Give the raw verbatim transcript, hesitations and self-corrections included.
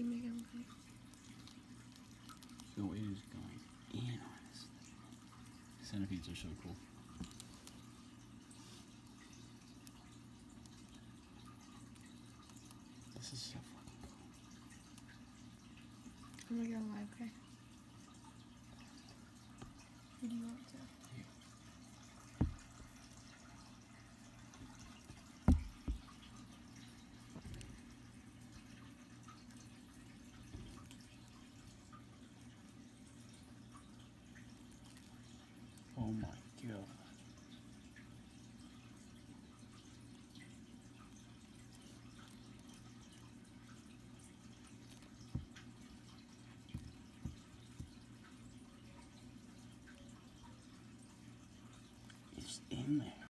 keep making them funny. So it is going in on this. Centipedes are so cool. This is so fucking cool. I'm gonna go live, okay? Who do you want to? Yeah. Oh my god. It's in there.